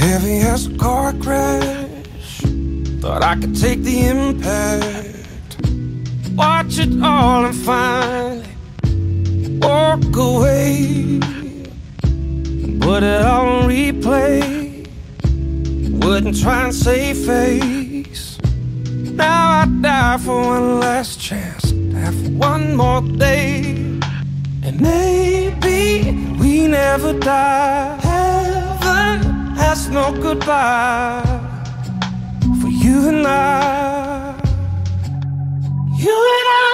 Heavy as a car crash, thought I could take the impact, watch it all and finally walk away. Put it all on replay, wouldn't try and save face. Now I die for one last chance, die for one more day. And maybe we never die. Heaven has no goodbye for you and I. You and I.